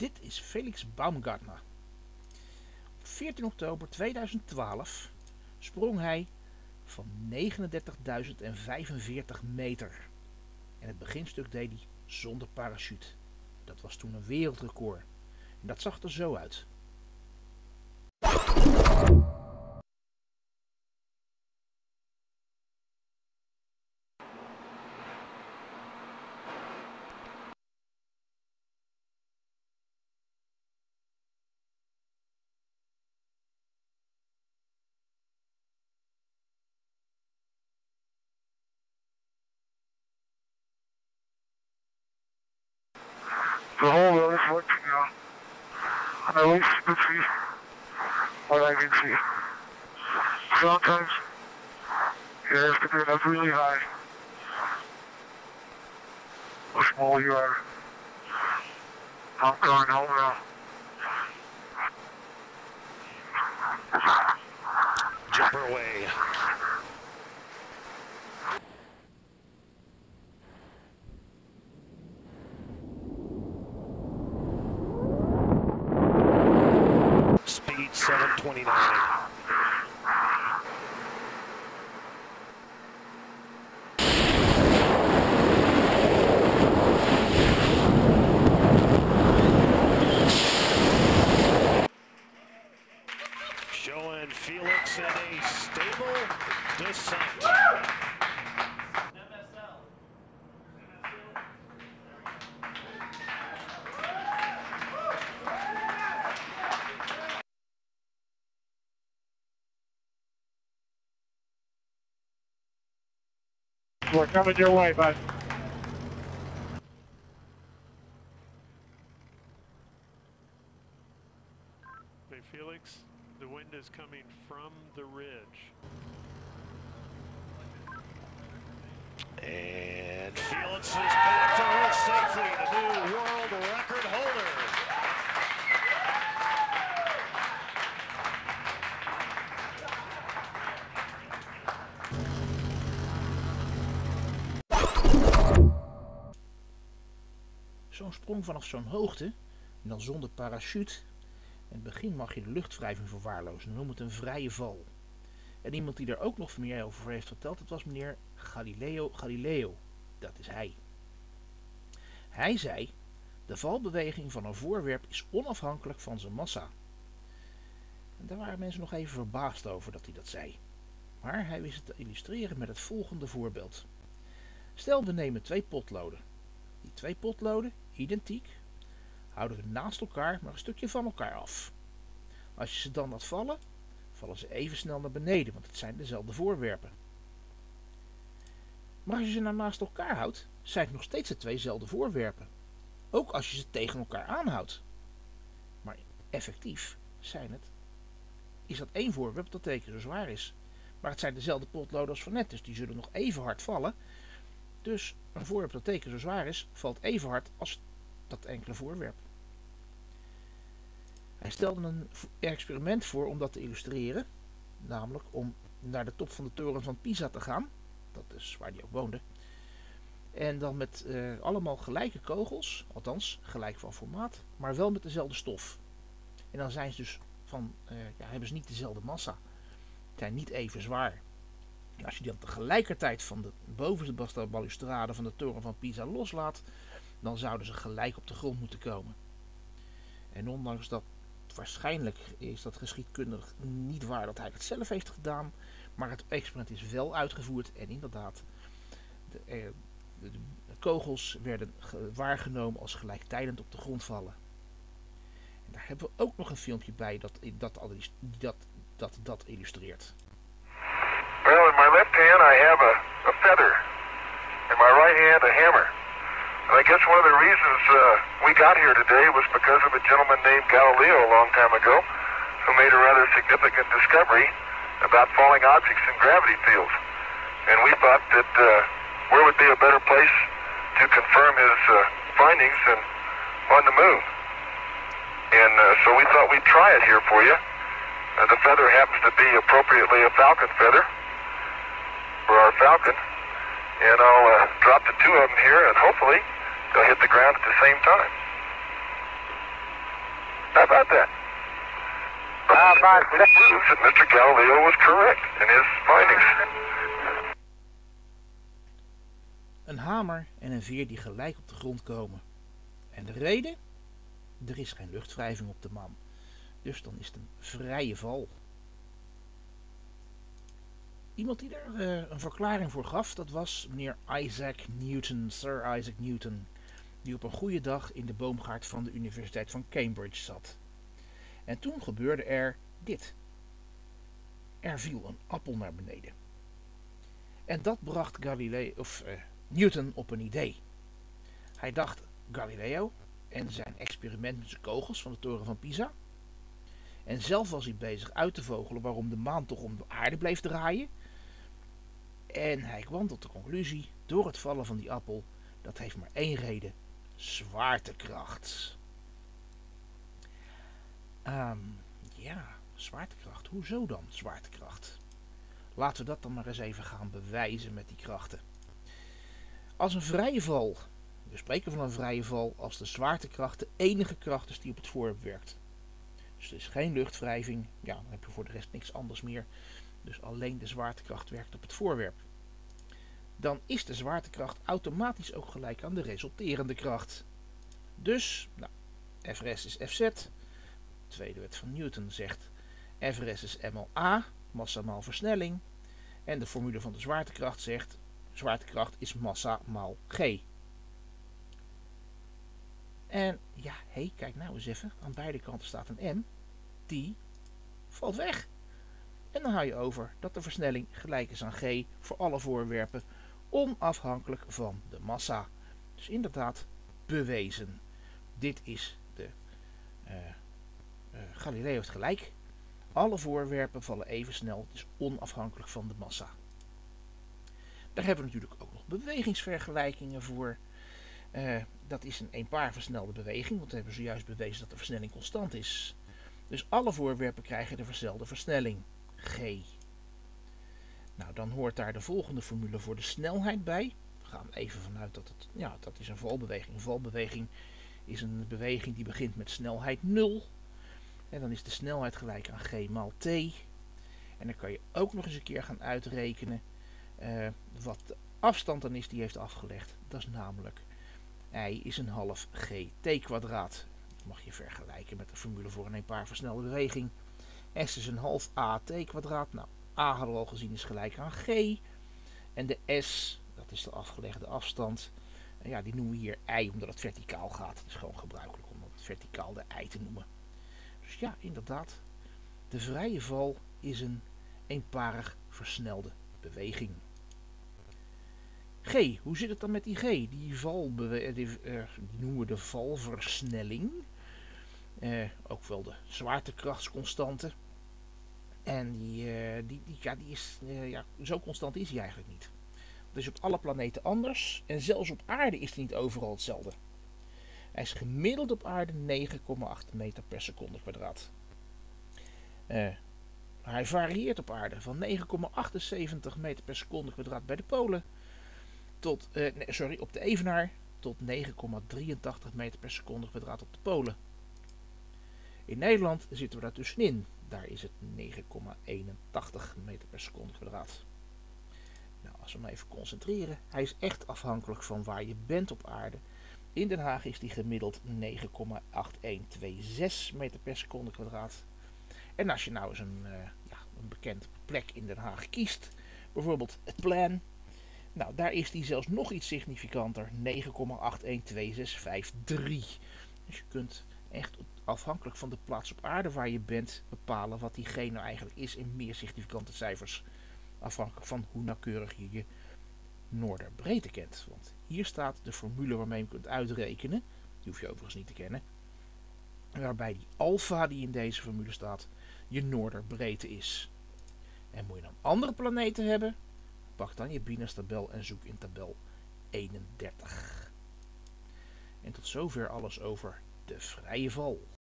Dit is Felix Baumgartner. Op 14 oktober 2012 sprong hij van 39.045 meter. En het beginstuk deed hij zonder parachute. Dat was toen een wereldrecord. En dat zag er zo uit. The whole road is working now. And at least you can see what I can see. Sometimes you have to get up really high. How small you are. I'm going home now. Jumper away. Speed 729. Showing Felix in a stable descent. We're coming your way, bud. Hey Felix, the wind is coming from the ridge. And Felix is back to earth safely, the new world record holder. Zo'n sprong vanaf zo'n hoogte, en dan zonder parachute. In het begin mag je de luchtwrijving verwaarlozen, dan noemen we het een vrije val. En iemand die er ook nog meer over heeft verteld, dat was meneer Galileo Galileo. Dat is hij. Hij zei, de valbeweging van een voorwerp is onafhankelijk van zijn massa. En daar waren mensen nog even verbaasd over dat hij dat zei. Maar hij wist het te illustreren met het volgende voorbeeld. Stel, we nemen 2 potloden. Die 2 potloden, identiek, houden we naast elkaar, maar een stukje van elkaar af. Als je ze dan laat vallen, vallen ze even snel naar beneden, want het zijn dezelfde voorwerpen. Maar als je ze nou naast elkaar houdt, zijn het nog steeds de 2zelfde voorwerpen. Ook als je ze tegen elkaar aanhoudt. Maar effectief is dat 1 voorwerp dat 2 keer zo zwaar is. Maar het zijn dezelfde potloden als van net, dus die zullen nog even hard vallen. Dus een voorwerp dat 2 keer zo zwaar is, valt even hard als dat enkele voorwerp. Hij stelde een experiment voor om dat te illustreren. Namelijk om naar de top van de toren van Pisa te gaan. Dat is waar hij ook woonde. En dan met allemaal gelijke kogels. Althans, gelijk van formaat. Maar wel met dezelfde stof. En dan zijn ze dus hebben ze niet dezelfde massa. Zijn niet even zwaar. En als je dan tegelijkertijd van de bovenste balustrade van de toren van Pisa loslaat, dan zouden ze gelijk op de grond moeten komen. En ondanks dat waarschijnlijk is dat geschiedkundig niet waar dat hij het zelf heeft gedaan, maar het experiment is wel uitgevoerd en inderdaad, de kogels werden waargenomen als gelijktijdig op de grond vallen. En daar hebben we ook nog een filmpje bij dat illustreert. Well, in my left hand I have a feather. In my right hand a hammer. And I guess one of the reasons we got here today was because of a gentleman named Galileo a long time ago who made a rather significant discovery about falling objects in gravity fields. And we thought that where would be a better place to confirm his findings than on the moon. And so we thought we'd try it here for you. The feather happens to be appropriately a falcon feather for our falcon. And I'll drop the 2 of them here and hopefully they'll hit the ground at the same time. How about that? It proves that Mr. Galileo was correct in his findings. Een hamer en een veer die gelijk op de grond komen. En de reden? Er is geen luchtwrijving op de maan. Dus dan is het een vrije val. Iemand die daar een verklaring voor gaf, dat was meneer Isaac Newton, Sir Isaac Newton, die op een goede dag in de boomgaard van de Universiteit van Cambridge zat. En toen gebeurde er dit. Er viel een appel naar beneden. En dat bracht Newton op een idee. Hij dacht Galileo en zijn experiment met zijn kogels van de toren van Pisa. En zelf was hij bezig uit te vogelen waarom de maan toch om de aarde bleef draaien. En hij kwam tot de conclusie, door het vallen van die appel, dat heeft maar één reden: zwaartekracht. Ja, zwaartekracht. Hoezo dan zwaartekracht? Laten we dat dan maar eens even gaan bewijzen met die krachten. Als een vrije val, we spreken van een vrije val als de zwaartekracht de enige kracht is die op het voorwerp werkt. Dus er is geen luchtwrijving, ja, dan heb je voor de rest niks anders meer. Dus alleen de zwaartekracht werkt op het voorwerp. Dan is de zwaartekracht automatisch ook gelijk aan de resulterende kracht. Dus, nou, Frs is Fz. De tweede wet van Newton zegt Frs is m maal a, massa maal versnelling. En de formule van de zwaartekracht zegt zwaartekracht is massa maal g. En ja, kijk nou eens even. Aan beide kanten staat een m. Die valt weg. En dan hou je over dat de versnelling gelijk is aan g voor alle voorwerpen, onafhankelijk van de massa. Dus inderdaad bewezen. Dit is de Galileo heeft gelijk. Alle voorwerpen vallen even snel, dus onafhankelijk van de massa. Daar hebben we natuurlijk ook nog bewegingsvergelijkingen voor. Dat is een eenpaar versnelde beweging, want we hebben zojuist bewezen dat de versnelling constant is. Dus alle voorwerpen krijgen dezelfde versnelling, g. Nou, dan hoort daar de volgende formule voor de snelheid bij. We gaan even vanuit dat dat is een valbeweging. Een valbeweging is een beweging die begint met snelheid 0. En dan is de snelheid gelijk aan g maal t. En dan kan je ook nog eens een keer gaan uitrekenen wat de afstand dan is die heeft afgelegd. Dat is namelijk I is een half gt kwadraat. Dat mag je vergelijken met de formule voor een eenpaar versnelde beweging. S is een half at kwadraat. Nou, a hadden we al gezien is gelijk aan g. En de s, dat is de afgelegde afstand. En ja, die noemen we hier y omdat het verticaal gaat. Het is gewoon gebruikelijk om het verticaal de y te noemen. Dus ja, inderdaad. De vrije val is een eenparig versnelde beweging. G, hoe zit het dan met die G? Die noemen we de valversnelling. Ook wel de zwaartekrachtsconstante. En die is, zo constant is hij eigenlijk niet. Het is op alle planeten anders. En zelfs op aarde is hij niet overal hetzelfde. Hij is gemiddeld op aarde 9,8 meter per seconde kwadraat. Hij varieert op aarde van 9,78 meter per seconde kwadraat bij de polen. Op de evenaar tot 9,83 meter per seconde kwadraat op de polen. In Nederland zitten we daar tussenin. Daar is het 9,81 meter per seconde kwadraat. Nou, als we hem even concentreren. Hij is echt afhankelijk van waar je bent op aarde. In Den Haag is die gemiddeld 9,8126 meter per seconde kwadraat. En als je nou eens een bekend plek in Den Haag kiest, bijvoorbeeld het Plan, nou daar is die zelfs nog iets significanter, 9,812653. Dus je kunt echt afhankelijk van de plaats op aarde waar je bent bepalen wat die G nou eigenlijk is in meer significante cijfers. Afhankelijk van hoe nauwkeurig je je noorderbreedte kent. Want hier staat de formule waarmee je kunt uitrekenen. Die hoef je overigens niet te kennen. Waarbij die alfa die in deze formule staat je noorderbreedte is. En moet je dan andere planeten hebben? Pak dan je Biners tabel en zoek in tabel 31. En tot zover alles over de vrije val.